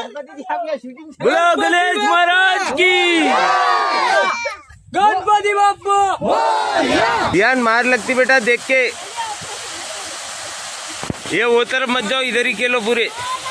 बोलो गणेश महाराज की, गणपति बाप्पा। ध्यान मार लगती बेटा, देख के ये वो तरफ मत जाओ, इधर ही खेलो पूरे।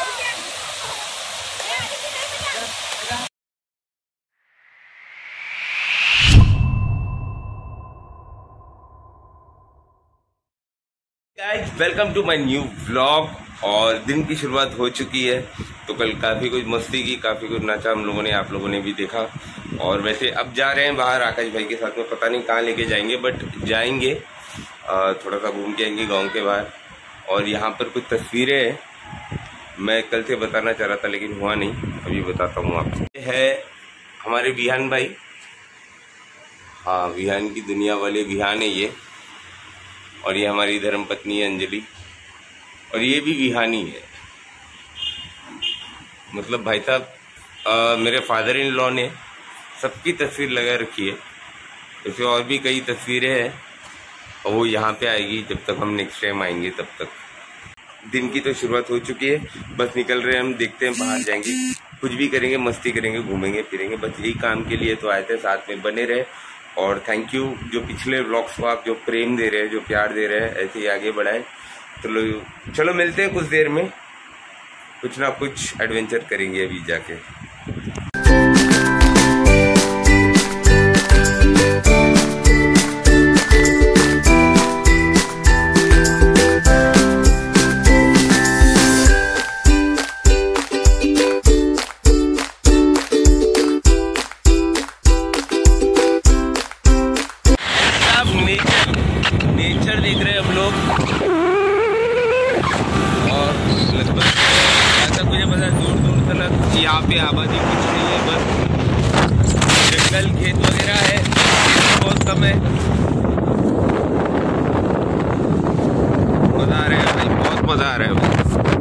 Guys welcome to my new vlog. और दिन की शुरुआत हो चुकी है, तो कल काफ़ी कुछ मस्ती की, काफ़ी कुछ नाचा हम लोगों ने, आप लोगों ने भी देखा। और वैसे अब जा रहे हैं बाहर आकाश भाई के साथ में, पता नहीं कहाँ लेके जाएंगे, बट जाएंगे थोड़ा सा घूम के आएंगे गांव के बाहर। और यहाँ पर कुछ तस्वीरें हैं, मैं कल से बताना चाह रहा था लेकिन हुआ नहीं, अभी बताता हूँ आपको। ये है हमारे विहान भाई, हाँ विहान की दुनिया वाले विहान है ये। और ये हमारी धर्मपत्नी है अंजलि, और ये भी विहानी है। मतलब भाई साहब मेरे फादर इन लॉ ने सबकी तस्वीर लगा रखी है। ऐसे और भी कई तस्वीरें हैं, और वो यहाँ पे आएगी जब तक हम नेक्स्ट टाइम आएंगे तब तक। दिन की तो शुरुआत हो चुकी है, बस निकल रहे हैं हम, देखते हैं बाहर जाएंगे, कुछ भी करेंगे, मस्ती करेंगे, घूमेंगे फिरेंगे, बस यही काम के लिए तो आए थे। साथ में बने रहे, और थैंक यू जो पिछले व्लॉग्स को आप जो प्रेम दे रहे हैं, जो प्यार दे रहे हैं, ऐसे ही आगे बढ़ाएं। तो चलो मिलते हैं कुछ देर में, कुछ ना कुछ एडवेंचर करेंगे अभी जाके। नेचर देख रहे हैं हम लोग, और लगभग ऐसा मुझे पता है दूर दूर तक यहाँ पे आबादी कुछ नहीं है, बस जंगल खेत वगैरह है, बहुत कम है। मजा आ रहा है भाई, बहुत मजा आ रहा है भाई।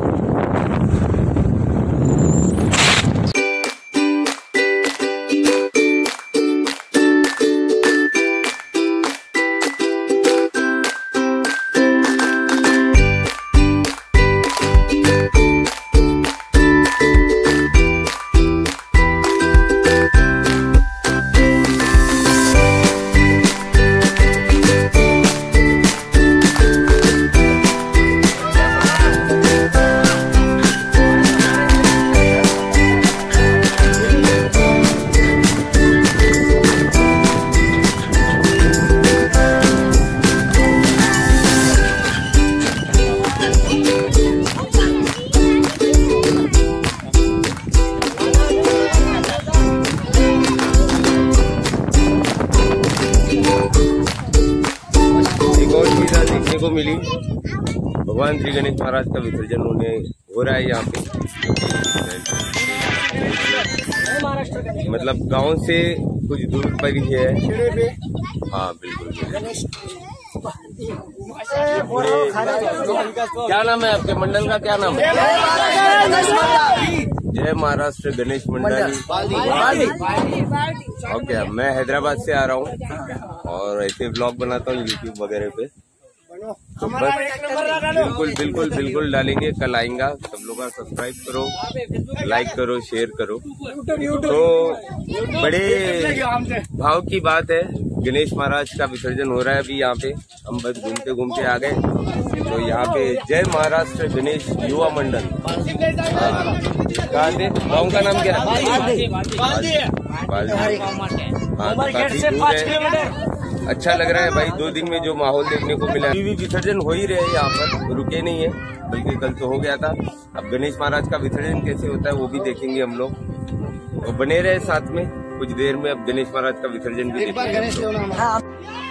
को मिली, भगवान श्री गणेश महाराज का विसर्जन हो रहा है यहाँ पे। मतलब गांव से कुछ दूर पर ही है, हाँ बिल्कुल। क्या नाम है आपके मंडल का, क्या नाम है? जय महाराष्ट्र गणेश मंडल। ओके, मैं हैदराबाद से आ रहा हूँ और ऐसे व्लॉग बनाता हूँ यूट्यूब वगैरह पे, तो बस बिल्कुल डालेंगे। कल आएगा, सब लोग सब्सक्राइब करो, लाइक करो, शेयर करो। तो बड़े भाव की बात है, गणेश महाराज का विसर्जन हो रहा है अभी यहाँ पे, हम बस घूमते घूमते आ गए। तो यहाँ पे जय महाराष्ट्र गणेश युवा मंडल, कहाँ से, गाँव का नाम क्या है? काफी दूर है। अच्छा लग रहा है भाई, 2 दिन में जो माहौल देखने को मिला। अभी भी विसर्जन हो ही रहे हैं यहाँ पर, रुके नहीं है, बल्कि कल तो हो गया था। अब गणेश महाराज का विसर्जन कैसे होता है वो भी देखेंगे हम लोग, तो बने रहे साथ में। कुछ देर में अब गणेश महाराज का विसर्जन भी देखेंगे।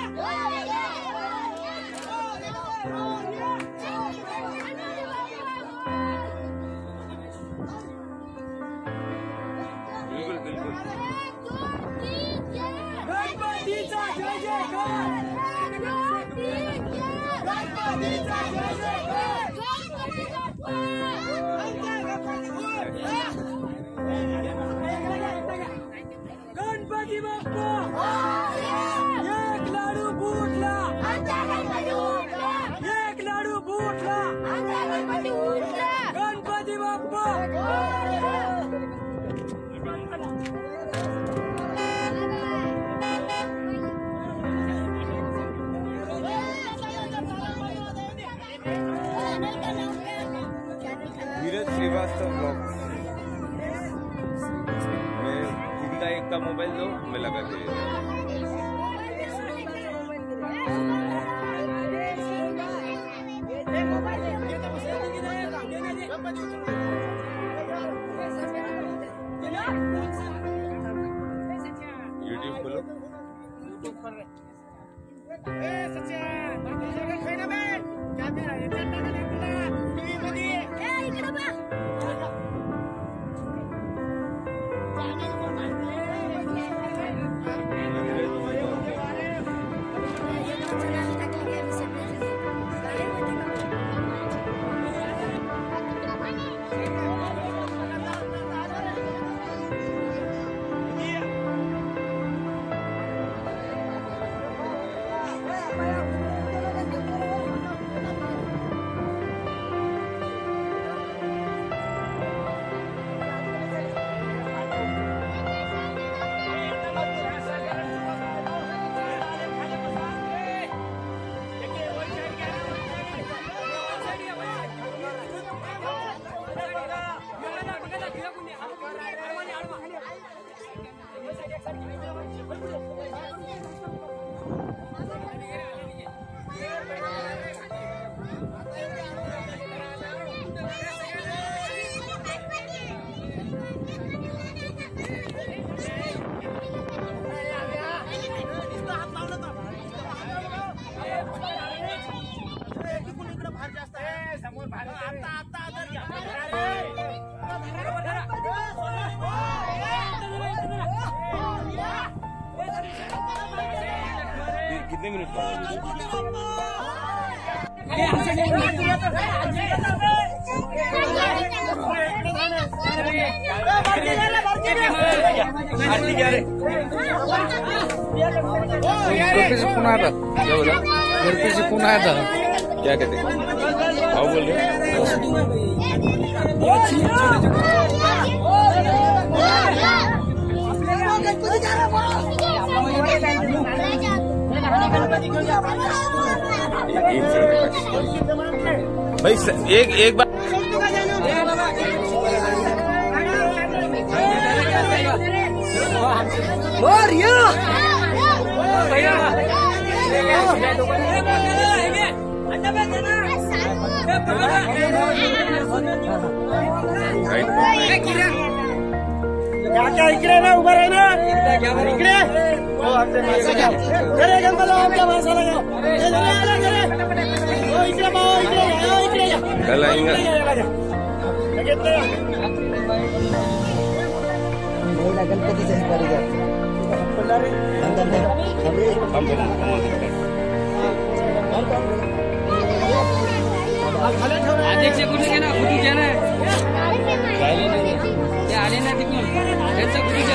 गणपती बाप्पा एक लाडू फुटला, एक लाडू फुटला, गणपती बाप्पा ब्लॉग में दीदी का एक का मोबाइल दो, मैं लगा के यूट्यूब खोलो। कितने मिनट का फोन आया था? क्या बोला? घर से फोन आया था। क्या कहते हैं? हाँ बोल रहे भाई एक बार क्या इकडे ना उभं राही ना इकडे कल आएंगे अध्यक्ष कुठे ना कुठे ना ते आले ना तिकडून त्यांचं कुठे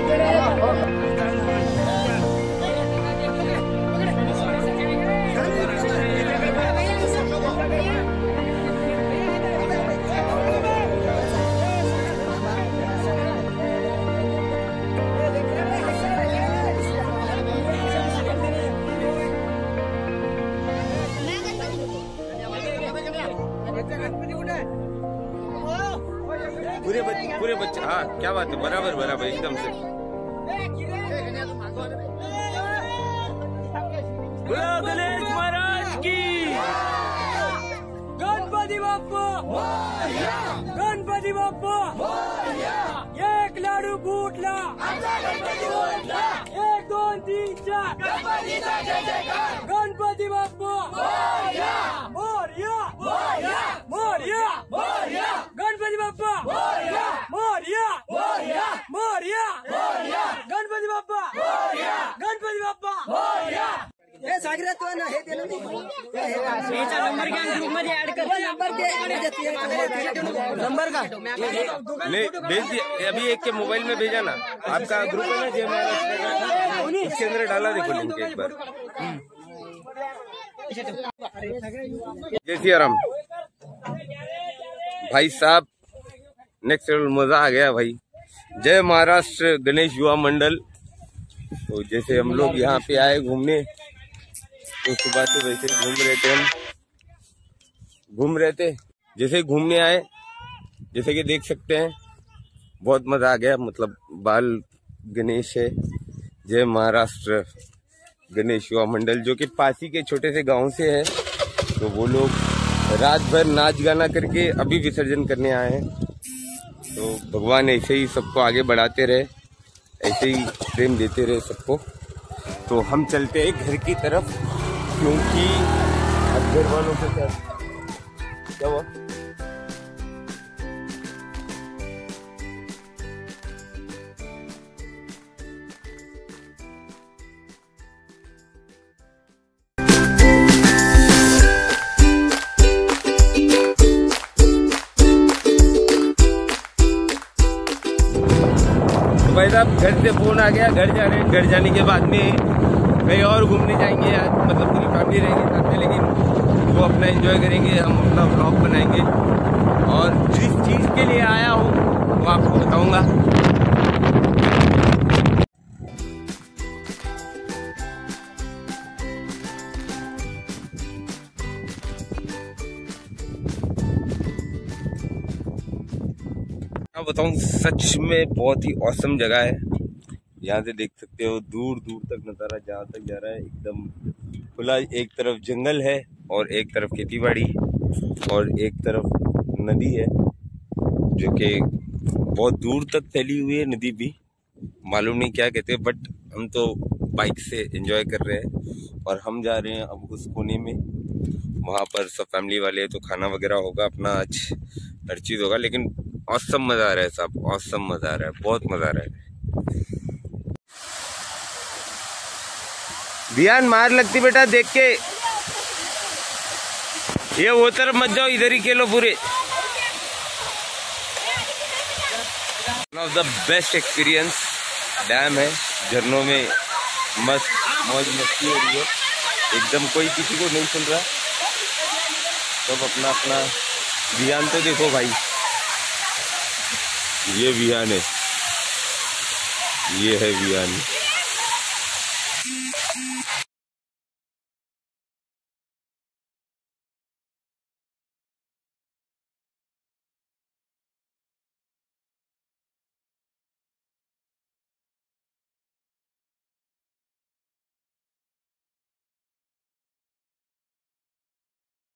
पूरे बच्चे। हाँ क्या बात है, बराबर बराबर एकदम से। गणेश महाराज की गणपति बाप्पा गणपति बाप्पा एक लाडू फुटला 1 2 3 4 गणपति बाप्पा मोरया मोरया गणपति बाप्पा मोरया गणपति बाप्पा गणपति बाप्पा हे सागरे तो ना हे देना याचा नंबर घ्या ग्रुप मध्ये ऍड कर नंबर का नहीं भेज दिया अभी, एक के मोबाइल में भेजा ना। आपका ग्रुप है ना जय महाराष्ट्र का, उसके अंदर डाला, देखो लिंक एक बार। जय सिया राम भाई साहब, नेक्स्ट लेवल मजा आ गया भाई। जय महाराष्ट्र गणेश युवा मंडल। तो जैसे हम लोग यहाँ पे आए घूमने, तो सुबह से वैसे घूम रहे थे, जैसे घूमने आए जैसे कि देख सकते हैं बहुत मजा आ गया। मतलब बाल गणेश है, जय महाराष्ट्र गणेश युवा मंडल, जो कि पासी के छोटे से गांव से है। तो वो लोग रात भर नाच गाना करके अभी विसर्जन करने आए हैं। तो भगवान ऐसे ही सबको आगे बढ़ाते रहे, ऐसे ही प्रेम देते रहे सबको। तो हम चलते हैं घर की तरफ, क्योंकि अब घर वालों के साथ क्या हुआ? भाई साहब घर से फोन आ गया, घर जा रहे हैं। घर जाने के बाद में कहीं और घूमने जाएंगे यार, मतलब पूरी फैमिली रहेगी साथ में, लेकिन वो अपना एंजॉय करेंगे, हम अपना व्लॉग बनाएंगे। और जिस चीज़ के लिए आया हूँ वो आपको बताऊंगा। मैं बताऊं सच में बहुत ही औसम जगह है। यहाँ से देख सकते हो दूर दूर तक नज़ारा जहाँ तक जा रहा है, एकदम खुला। एक तरफ जंगल है और एक तरफ खेतीबाड़ी और एक तरफ नदी है, जो कि बहुत दूर तक फैली हुई है। नदी भी मालूम नहीं क्या कहते हैं, बट हम तो बाइक से एंजॉय कर रहे हैं। और हम जा रहे हैं अब उस कोने में, वहाँ पर सब फैमिली वाले हैं, तो खाना वगैरह होगा अपना, आज हर चीज़ होगा। लेकिन औसम मज़ा आ रहा है साहब, औसम मज़ा आ रहा है, बहुत मज़ा आ रहा है। ध्यान मार लगती बेटा देख के, ये वो तरफ मत जाओ, इधर ही खेलो पूरे। One of the best experience dam है, झरनों में मस्त मौज मस्ती हो रही है एकदम, कोई किसी को नहीं सुन रहा, सब अपना अपना। ध्यान तो देखो भाई, ये विहान है, ये है विहान।